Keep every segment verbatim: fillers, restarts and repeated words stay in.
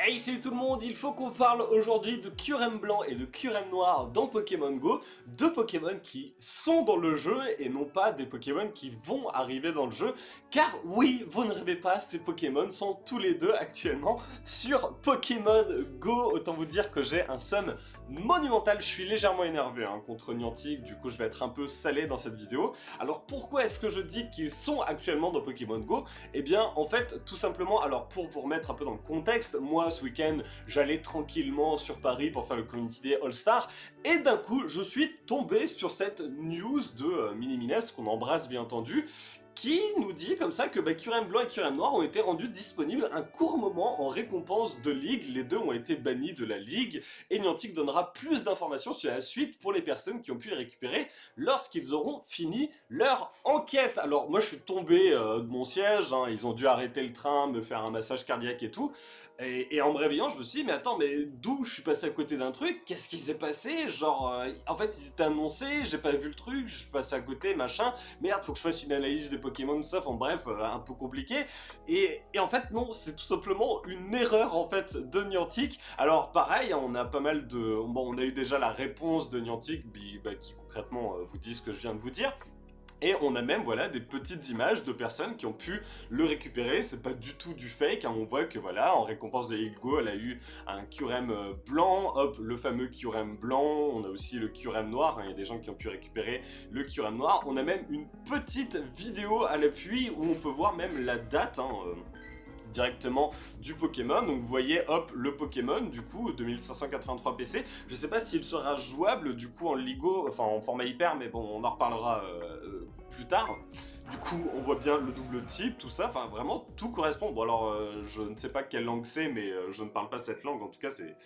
Hey, salut tout le monde, il faut qu'on parle aujourd'hui de Kyurem blanc et de Kyurem noir dans Pokémon Go, deux Pokémon qui sont dans le jeu et non pas des Pokémon qui vont arriver dans le jeu, car oui, vous ne rêvez pas, ces Pokémon sont tous les deux actuellement sur Pokémon Go. Autant vous dire que j'ai un seum monumental, je suis légèrement énervé hein, contre Niantic, du coup je vais être un peu salé dans cette vidéo. Alors pourquoi est-ce que je dis qu'ils sont actuellement dans Pokémon Go? Eh bien en fait, tout simplement, alors pour vous remettre un peu dans le contexte, moi ce week-end, j'allais tranquillement sur Paris pour faire le Community Day All-Star, et d'un coup, je suis tombé sur cette news de euh, Minimines, qu'on embrasse bien entendu, qui nous dit comme ça que bah, Kyurem blanc et Kyurem noir ont été rendus disponibles un court moment en récompense de ligue. Les deux ont été bannis de la ligue, et Niantic donnera plus d'informations sur la suite pour les personnes qui ont pu les récupérer lorsqu'ils auront fini leur enquête. Alors moi je suis tombé euh, de mon siège, hein, ils ont dû arrêter le train, me faire un massage cardiaque et tout, et, et en me réveillant je me suis dit mais attends, mais d'où je suis passé à côté d'un truc? Qu'est-ce qui s'est passé? Genre euh, en fait ils étaient annoncés, j'ai pas vu le truc, je suis passé à côté, machin, merde, faut que je fasse une analyse des Pokémon, tout ça, enfin bref, euh, un peu compliqué, et, et en fait non, c'est tout simplement une erreur en fait de Niantic. Alors pareil, on a pas mal de... Bon, on a eu déjà la réponse de Niantic, bah, qui concrètement euh, vous dit ce que je viens de vous dire. Et on a même, voilà, des petites images de personnes qui ont pu le récupérer. C'est pas du tout du fake, hein. On voit que, voilà, en récompense de Go, elle a eu un Kyurem blanc, hop, le fameux Kyurem blanc. On a aussi le Kyurem noir, hein. Il y a des gens qui ont pu récupérer le Kyurem noir. On a même une petite vidéo à l'appui où on peut voir même la date, hein, euh, directement du Pokémon. Donc vous voyez, hop, le Pokémon, du coup, deux mille cinq cent quatre-vingt-trois P C. Je sais pas s'il sera jouable, du coup, en Ligo, enfin, en format hyper, mais bon, on en reparlera euh, euh, plus tard. Du coup, on voit bien le double type, tout ça, enfin, vraiment, tout correspond. Bon, alors, euh, je ne sais pas quelle langue c'est, mais euh, je ne parle pas cette langue, en tout cas, c'est...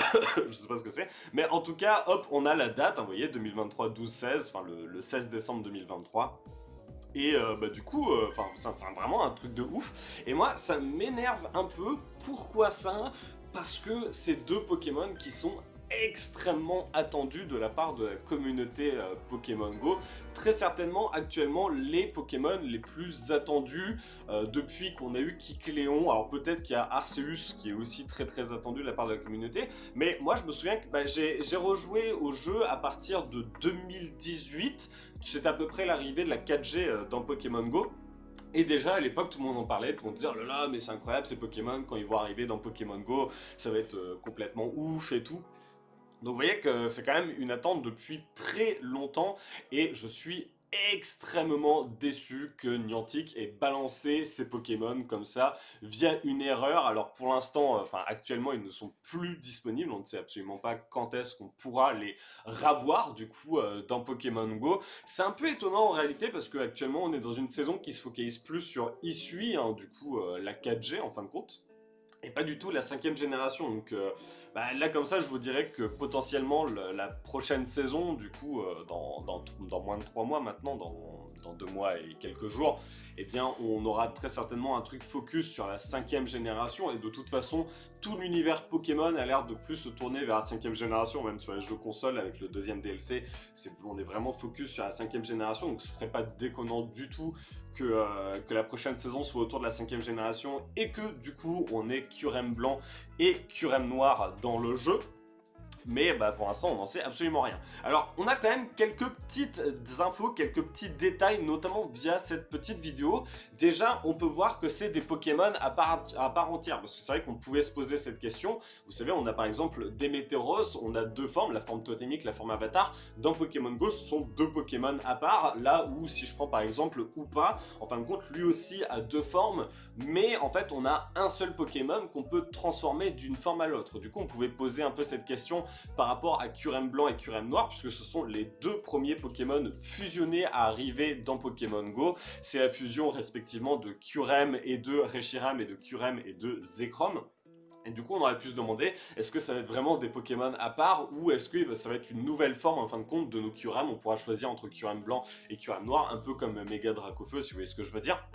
je sais pas ce que c'est, mais en tout cas, hop, on a la date, hein, vous voyez, deux mille vingt-trois douze seize, enfin, le, le seize décembre deux mille vingt-trois. Et euh, bah du coup, enfin, euh, c'est vraiment un truc de ouf. Et moi, ça m'énerve un peu. Pourquoi ça? Parce que c'est deux Pokémon qui sont extrêmement attendus de la part de la communauté euh, Pokémon Go. Très certainement, actuellement, les Pokémon les plus attendus euh, depuis qu'on a eu Kikléon. Alors peut-être qu'il y a Arceus qui est aussi très très attendu de la part de la communauté. Mais moi, je me souviens que bah, j'ai rejoué au jeu à partir de deux mille dix-huit. C'est à peu près l'arrivée de la quatre G euh, dans Pokémon Go. Et déjà à l'époque tout le monde en parlait, tout le monde disait oh là là mais c'est incroyable ces Pokémon, quand ils vont arriver dans Pokémon Go, ça va être euh, complètement ouf et tout. Donc vous voyez que c'est quand même une attente depuis très longtemps et je suis extrêmement déçu que Niantic ait balancé ces Pokémon comme ça via une erreur. Alors pour l'instant, euh, enfin actuellement ils ne sont plus disponibles, on ne sait absolument pas quand est-ce qu'on pourra les ravoir du coup euh, dans Pokémon Go. C'est un peu étonnant en réalité parce que actuellement on est dans une saison qui se focalise plus sur Isui, hein, du coup euh, la quatre G en fin de compte. Et pas du tout la cinquième génération, donc euh, bah, là comme ça je vous dirais que potentiellement le, la prochaine saison, du coup euh, dans, dans, dans moins de trois mois maintenant, dans, dans deux mois et quelques jours, eh bien on aura très certainement un truc focus sur la cinquième génération, et de toute façon tout l'univers Pokémon a l'air de plus se tourner vers la cinquième génération, même sur les jeux consoles avec le deuxième D L C, est, on est vraiment focus sur la cinquième génération, donc ce serait pas déconnant du tout que, euh, que la prochaine saison soit autour de la cinquième génération, et que du coup on ait Kyurem blanc et Kyurem noir dans le jeu. Mais bah, pour l'instant, on n'en sait absolument rien. Alors, on a quand même quelques petites infos, quelques petits détails, notamment via cette petite vidéo. Déjà, on peut voir que c'est des Pokémon à part, à part entière, parce que c'est vrai qu'on pouvait se poser cette question. Vous savez, on a par exemple Démétéros, on a deux formes, la forme totémique, la forme avatar. Dans Pokémon Go, ce sont deux Pokémon à part, là où, si je prends par exemple Hoopa, en fin de compte, lui aussi a deux formes, mais en fait, on a un seul Pokémon qu'on peut transformer d'une forme à l'autre. Du coup, on pouvait poser un peu cette question par rapport à Kyurem blanc et Kyurem noir, puisque ce sont les deux premiers Pokémon fusionnés à arriver dans Pokémon Go. C'est la fusion respectivement de Kyurem et de Reshiram et de Kyurem et de Zekrom. Et du coup, on aurait pu se demander, est-ce que ça va être vraiment des Pokémon à part, ou est-ce que ça va être une nouvelle forme, en fin de compte, de nos Kyurem? On pourra choisir entre Kyurem blanc et Kyurem noir, un peu comme Mega Dracofeu, si vous voyez ce que je veux dire.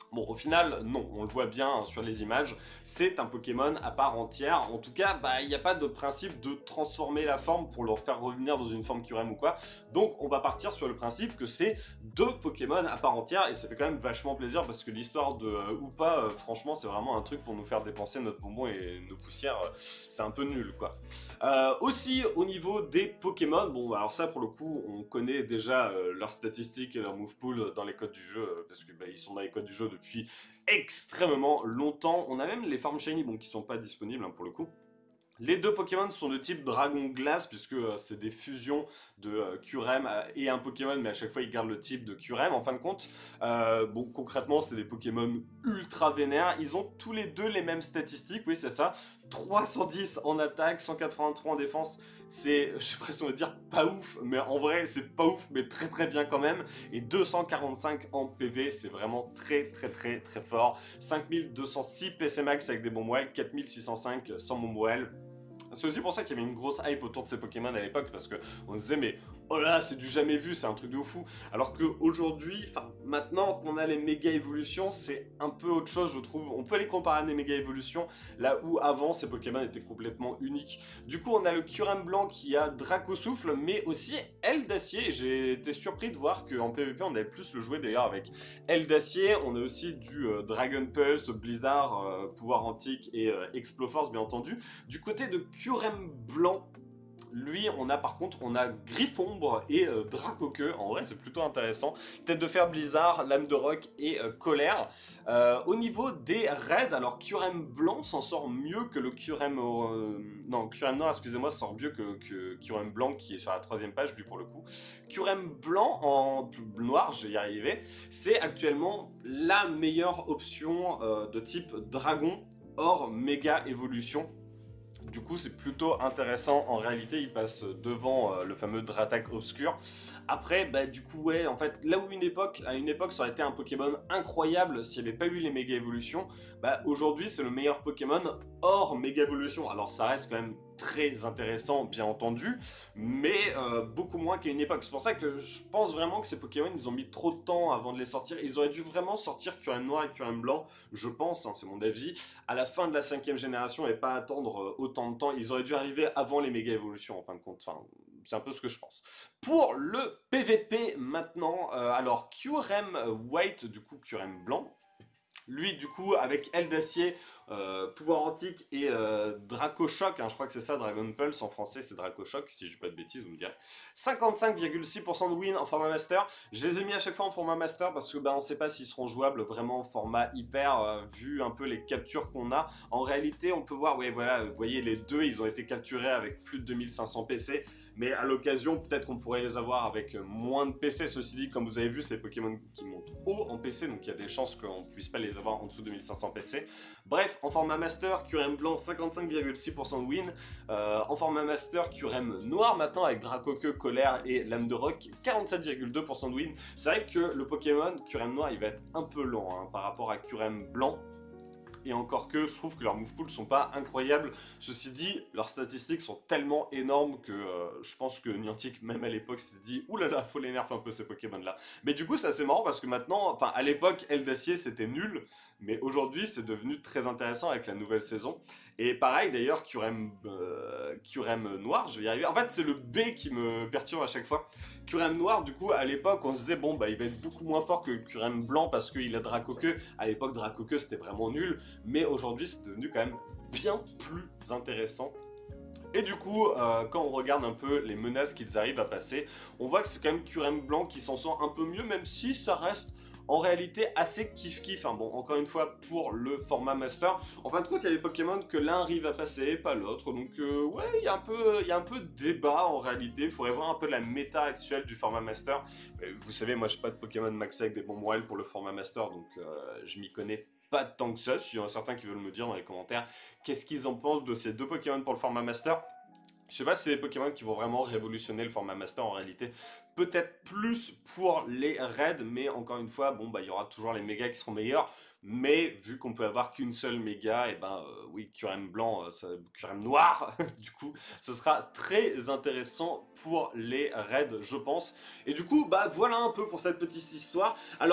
Bon, au final, non, on le voit bien hein, sur les images, c'est un Pokémon à part entière. En tout cas, bah, il n'y a pas de principe de transformer la forme pour le faire revenir dans une forme Q R M ou quoi. Donc, on va partir sur le principe que c'est deux Pokémon à part entière, et ça fait quand même vachement plaisir parce que l'histoire de euh, ou pas, euh, franchement, c'est vraiment un truc pour nous faire dépenser notre bonbon et nos poussières, euh, c'est un peu nul, quoi. Euh, aussi, au niveau des Pokémon, bon, alors ça, pour le coup, on connaît déjà euh, leurs statistiques et leurs move pool dans les codes du jeu, euh, parce que bah, ils sont dans les codes du jeu depuis extrêmement longtemps. On a même les Farm Shiny, bon, qui sont pas disponibles hein, pour le coup. Les deux Pokémon sont de type Dragon Glace, puisque euh, c'est des fusions de euh, Q R M et un Pokémon, mais à chaque fois ils gardent le type de Q R M en fin de compte. Euh, bon, concrètement, c'est des Pokémon ultra vénères. Ils ont tous les deux les mêmes statistiques, oui, c'est ça. trois cent dix en attaque, cent quatre-vingt-trois en défense. C'est, j'ai l'impression de dire pas ouf, mais en vrai, c'est pas ouf, mais très très bien quand même. Et deux cent quarante-cinq en P V, c'est vraiment très très très très fort. cinq mille deux cent six P C Max avec des bombes Well, quatre mille six cent cinq sans bombes Well. C'est aussi pour ça qu'il y avait une grosse hype autour de ces Pokémon à l'époque, parce qu'on disait mais oh là c'est du jamais vu, c'est un truc de fou. Alors qu'aujourd'hui, enfin maintenant qu'on a les méga évolutions, c'est un peu autre chose je trouve. On peut les comparer à des méga évolutions, là où avant ces Pokémon étaient complètement uniques. Du coup on a le Kyurem blanc qui a Dracosouffle, mais aussi Aile d'Acier. J'ai été surpris de voir qu'en P V P on avait plus le jouer d'ailleurs avec Aile d'Acier. On a aussi du euh, Dragon Pulse, Blizzard, euh, Pouvoir Antique et euh, Exploforce bien entendu. Du côté de Kyurem blanc, lui, on a par contre, on a Griffombre et euh, Dracoqueux. En vrai, c'est plutôt intéressant. Tête de fer Blizzard, Lame de Roc et euh, Colère. Euh, au niveau des raids, alors Kyurem blanc s'en sort mieux que le Kyurem... Euh, non, Kyurem noir, excusez-moi, sort mieux que, que Kyurem blanc qui est sur la troisième page, lui pour le coup. Kyurem blanc en noir, je vais y arriver, c'est actuellement la meilleure option euh, de type dragon hors méga évolution. Du coup, c'est plutôt intéressant. En réalité, il passe devant euh, le fameux Dratak Obscur. Après, bah du coup, ouais, en fait, là où une époque, à une époque, ça aurait été un Pokémon incroyable s'il n'y avait pas eu les méga évolutions, bah aujourd'hui, c'est le meilleur Pokémon hors méga évolution. Alors, ça reste quand même très intéressant, bien entendu, mais euh, beaucoup moins qu'à une époque. C'est pour ça que je pense vraiment que ces Pokémon, ils ont mis trop de temps avant de les sortir. Ils auraient dû vraiment sortir Kyurem noir et Kyurem blanc, je pense, hein, c'est mon avis, à la fin de la cinquième génération et pas attendre euh, autant de temps. Ils auraient dû arriver avant les méga évolutions, en fin de compte. Enfin, c'est un peu ce que je pense. Pour le P V P maintenant, euh, alors Kyurem white, du coup Kyurem blanc. Lui, du coup, avec Aile d'Acier, euh, Pouvoir Antique et euh, Dracochoc, hein, je crois que c'est ça, Dragon Pulse en français, c'est Dracochoc, si je dis pas de bêtises, vous me direz. cinquante-cinq virgule six pour cent de win en format master. Je les ai mis à chaque fois en format master parce que bah, on ne sait pas s'ils seront jouables vraiment en format hyper, euh, vu un peu les captures qu'on a. En réalité, on peut voir, ouais, voilà, vous voyez, les deux, ils ont été capturés avec plus de deux mille cinq cents P C. Mais à l'occasion, peut-être qu'on pourrait les avoir avec moins de P C. Ceci dit, comme vous avez vu, c'est des Pokémon qui montent haut en P C, donc il y a des chances qu'on ne puisse pas les avoir en dessous de deux mille cinq cents P C. Bref, en format Master, Kyurem blanc, cinquante-cinq virgule six pour cent de win. Euh, en format Master, Kyurem noir maintenant, avec Dracoqueux, Colère et Lame de Roc, quarante-sept virgule deux pour cent de win. C'est vrai que le Pokémon Kyurem noir, il va être un peu lent hein, par rapport à Kyurem blanc. Et encore que je trouve que leurs move pools sont pas incroyables. Ceci dit, leurs statistiques sont tellement énormes que euh, je pense que Niantic, même à l'époque, s'était dit oulala, faut les nerfs un peu ces Pokémon là. Mais du coup, c'est assez marrant parce que maintenant, enfin à l'époque, Aile d'Acier c'était nul, mais aujourd'hui c'est devenu très intéressant avec la nouvelle saison. Et pareil d'ailleurs, Kyurem, euh, Kyurem noir, je vais y arriver. En fait, c'est le B qui me perturbe à chaque fois. Kyurem noir, du coup, à l'époque, on se disait bon bah il va être beaucoup moins fort que Kyurem blanc parce qu'il a Dracoqueux. À l'époque, Dracoqueux c'était vraiment nul. Mais aujourd'hui, c'est devenu quand même bien plus intéressant. Et du coup, euh, quand on regarde un peu les menaces qu'ils arrivent à passer, on voit que c'est quand même Kyurem blanc qui s'en sort un peu mieux, même si ça reste en réalité assez kiff-kiff. Hein. Bon, encore une fois, pour le format Master, en fin de compte, il y a des Pokémon que l'un arrive à passer, pas l'autre. Donc, euh, ouais, il y a un peu, il y a un peu de débat en réalité. Il faudrait voir un peu la méta actuelle du format Master. Mais vous savez, moi, j'ai pas de Pokémon maxé avec des bombes Well pour le format Master, donc euh, je m'y connais pas tant que ça. Il y en a certains qui veulent me dire dans les commentaires qu'est-ce qu'ils en pensent de ces deux Pokémon pour le format Master. Je sais pas si c'est des Pokémon qui vont vraiment révolutionner le format Master en réalité. Peut-être plus pour les raids, mais encore une fois, bon bah il y aura toujours les mégas qui seront meilleurs. Mais vu qu'on peut avoir qu'une seule méga, et ben euh, oui, Kyurem blanc, euh, ça, Kyurem noir, du coup, ce sera très intéressant pour les raids, je pense. Et du coup, bah voilà un peu pour cette petite histoire. Alors,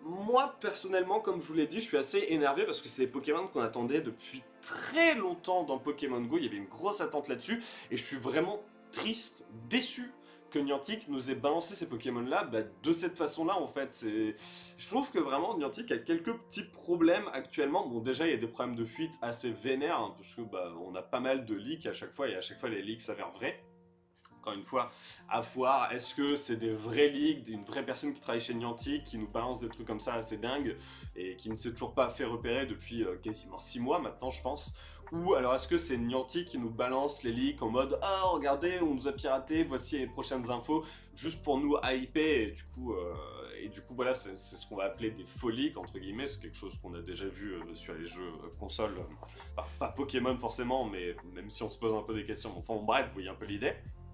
moi, personnellement, comme je vous l'ai dit, je suis assez énervé parce que c'est des Pokémon qu'on attendait depuis très longtemps dans Pokémon Go. Il y avait une grosse attente là-dessus et je suis vraiment triste, déçu que Niantic nous ait balancé ces Pokémon-là bah, de cette façon-là, en fait. Je trouve que vraiment, Niantic a quelques petits problèmes actuellement. Bon, déjà, il y a des problèmes de fuite assez vénères, hein, parce que bah, on a pas mal de leaks à chaque fois, et à chaque fois, les leaks s'avèrent vrais. Encore une fois, à voir, est-ce que c'est des vrais leaks, une vraie personne qui travaille chez Niantic, qui nous balance des trucs comme ça assez dingues, et qui ne s'est toujours pas fait repérer depuis euh, quasiment six mois maintenant, je pense. Ou alors est-ce que c'est Niantic qui nous balance les leaks en mode « Oh, regardez, on nous a piraté, voici les prochaines infos », juste pour nous hyper, et du coup, euh, et du coup voilà, c'est ce qu'on va appeler des faux leaks, entre guillemets, c'est quelque chose qu'on a déjà vu euh, sur les jeux euh, consoles, euh, enfin, pas Pokémon forcément, mais même si on se pose un peu des questions, enfin bon, bref, vous voyez un peu l'idée.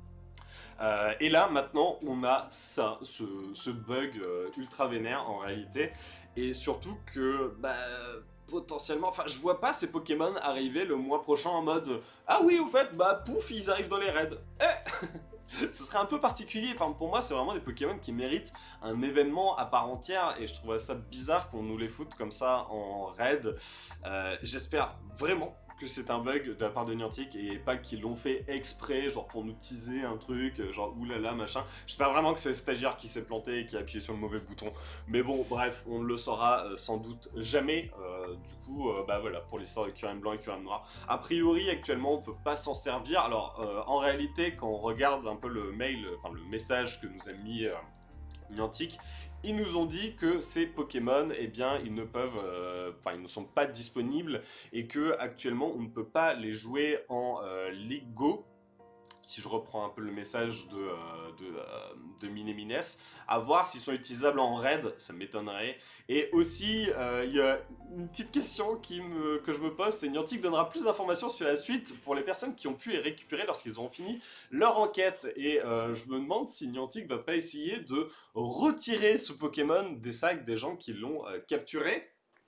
Euh, et là, maintenant, on a ça, ce, ce bug euh, ultra vénère en réalité, et surtout que, bah, potentiellement, enfin, je vois pas ces Pokémon arriver le mois prochain en mode « Ah oui, au fait, bah, pouf, ils arrivent dans les raids eh !» Ce serait un peu particulier, enfin, pour moi, c'est vraiment des Pokémon qui méritent un événement à part entière, et je trouve ça bizarre qu'on nous les foute comme ça en raid. Euh, J'espère vraiment que c'est un bug de la part de Niantic et pas qu'ils l'ont fait exprès, genre pour nous teaser un truc, genre oulala machin. J'espère vraiment que c'est le stagiaire qui s'est planté et qui a appuyé sur le mauvais bouton. Mais bon, bref, on ne le saura euh, sans doute jamais. Euh, du coup, euh, bah voilà, pour l'histoire de Kyurem blanc et Kyurem noir. A priori, actuellement, on peut pas s'en servir. Alors, euh, en réalité, quand on regarde un peu le mail, enfin le message que nous a mis euh, Niantic, ils nous ont dit que ces Pokémon, eh bien, ils ne peuvent, euh, enfin, ils ne sont pas disponibles et que actuellement, on ne peut pas les jouer en euh, Ligue Go. Si je reprends un peu le message de, euh, de, euh, de Minemines, à voir s'ils sont utilisables en raid, ça m'étonnerait. Et aussi, il euh, y a une petite question qui me, que je me pose, c'est Niantic donnera plus d'informations sur la suite pour les personnes qui ont pu les récupérer lorsqu'ils auront fini leur enquête. Et euh, je me demande si Niantic va pas essayer de retirer ce Pokémon des sacs des gens qui l'ont euh, capturé.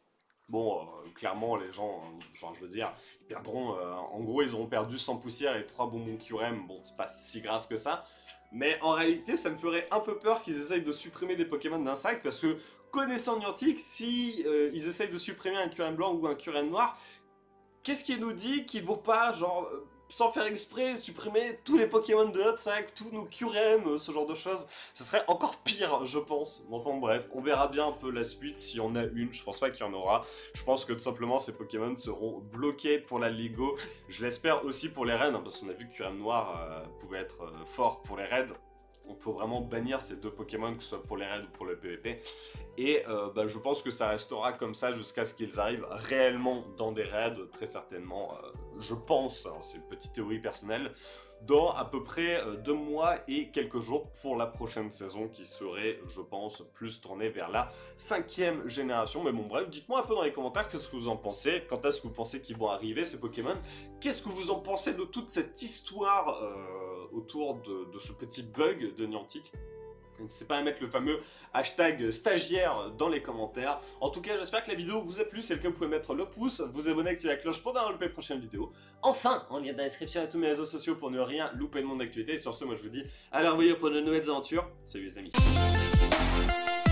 Bon, euh, clairement, les gens, euh, genre, je veux dire, ils perdront, euh, en gros, ils auront perdu cent poussières et trois bonbons Kyurem, bon, c'est pas si grave que ça, mais en réalité, ça me ferait un peu peur qu'ils essayent de supprimer des Pokémon d'un sac, parce que, connaissant Niantic, si euh, ils essayent de supprimer un Kyurem blanc ou un Kyurem noir, qu'est-ce qui nous dit qu'ils vont pas, genre, euh, sans faire exprès, supprimer tous les Pokémon de notre sac, tous nos Kyurem, ce genre de choses. Ce serait encore pire, je pense. Enfin bref, on verra bien un peu la suite, s'il y en a une. Je pense pas qu'il y en aura. Je pense que tout simplement, ces Pokémon seront bloqués pour la Ligue Go. Je l'espère aussi pour les raids, hein, parce qu'on a vu que Kyurem noir euh, pouvait être euh, fort pour les raids. Donc il faut vraiment bannir ces deux Pokémon, que ce soit pour les raids ou pour le P V P. Et euh, bah, je pense que ça restera comme ça jusqu'à ce qu'ils arrivent réellement dans des raids, très certainement, euh, je pense, hein, c'est une petite théorie personnelle, dans à peu près euh, deux mois et quelques jours pour la prochaine saison qui serait, je pense, plus tournée vers la cinquième génération. Mais bon bref, dites-moi un peu dans les commentaires qu'est-ce que vous en pensez, quand est-ce que vous pensez qu'ils vont arriver ces Pokémon, qu'est-ce que vous en pensez de toute cette histoire euh, autour de, de ce petit bug de Niantic. N'hésitez pas à mettre le fameux hashtag stagiaire dans les commentaires. En tout cas, j'espère que la vidéo vous a plu. Si c'est le cas, vous pouvez mettre le pouce, vous abonner, activer la cloche pour ne pas louper les prochaines vidéos. Enfin, en lien dans la description à tous mes réseaux sociaux pour ne rien louper de mon actualité. Et sur ce, moi je vous dis à la revoyure pour de nouvelles aventures. Salut les amis.